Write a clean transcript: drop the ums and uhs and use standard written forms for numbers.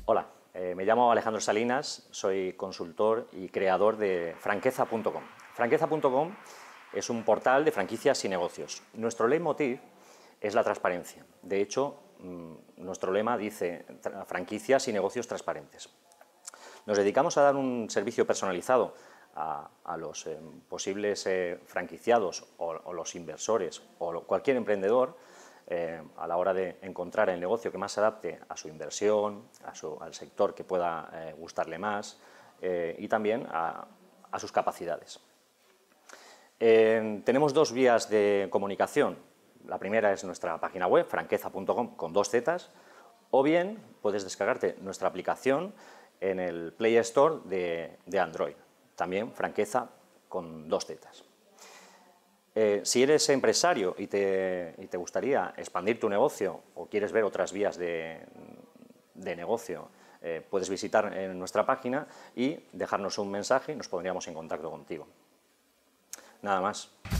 Hola, me llamo Alejandro Salinas, soy consultor y creador de franqueza.com. Franqueza.com es un portal de franquicias y negocios. Nuestro leitmotiv es la transparencia. De hecho, nuestro lema dice franquicias y negocios transparentes. Nos dedicamos a dar un servicio personalizado a los posibles franquiciados o los inversores o cualquier emprendedor a la hora de encontrar el negocio que más se adapte a su inversión, al sector que pueda gustarle más y también a sus capacidades. Tenemos dos vías de comunicación. La primera es nuestra página web, franqueza.com, con 2 zetas, o bien puedes descargarte nuestra aplicación en el Play Store de Android, también Franqueza con 2 zetas. Si eres empresario y te gustaría expandir tu negocio o quieres ver otras vías de negocio, puedes visitar nuestra página y dejarnos un mensaje y nos pondríamos en contacto contigo. Nada más.